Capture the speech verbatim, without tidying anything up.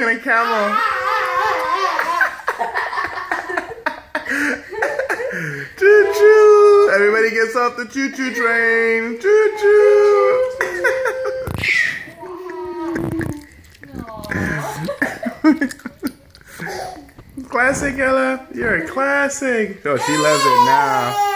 a camel. Choo-choo. Everybody gets off the choo-choo train. Choo-choo. Classic, Ella. You're a classic. Oh, she loves it now.